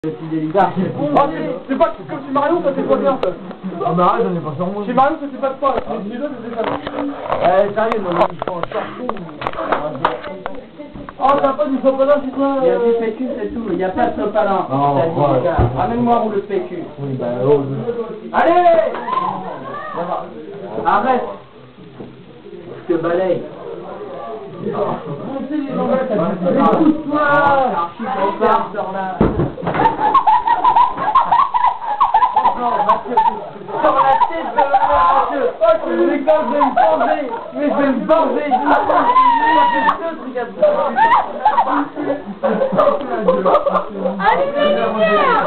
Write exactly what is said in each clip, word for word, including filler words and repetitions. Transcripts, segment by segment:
Oh, c'est pas comme chez Mario, ça c'est pas bien ça. Ah bah arrête, j'en ai pas sur moi. Chez Mario, ça c'est pas de pas. Les deux, c'est ça. Eh, sérieux, non, mais ils font un sorti. Oh, t'as pas du sopalin, c'est quoi? Il y a du P Q, c'est tout. Il n'y a pas de sopalin. Non, ouais. Ramène-moi où le P Q. Oui, bah, oh, Allez! Arrête! Je te balaye. Écoute-toi! Archie, on part, sors là. Sur la tête de Mathieu! Oh, je vais me venger! Mais je vais me venger! Ça fait deux trucs à se Allez, lumière!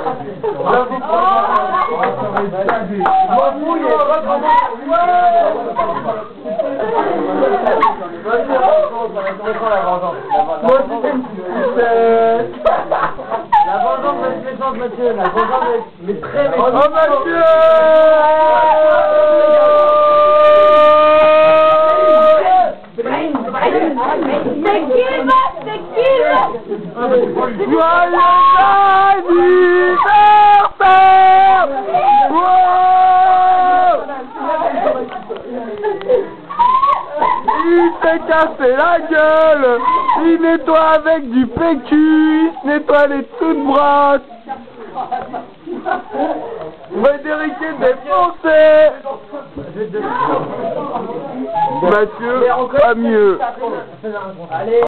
Moi aussi, c'est une petite... La vengeance va être méchante, Mathieu. La vengeance va être... Mais très méchante. Oh, Mathieu! C'est qui, Max? C'est qui? Joyeux anniversaire! Il s'est cassé la gueule! Il nettoie avec du P Q! Il se nettoie les toutes brosses! Frédéric est défoncé! Mathieu, pas mieux! Allez.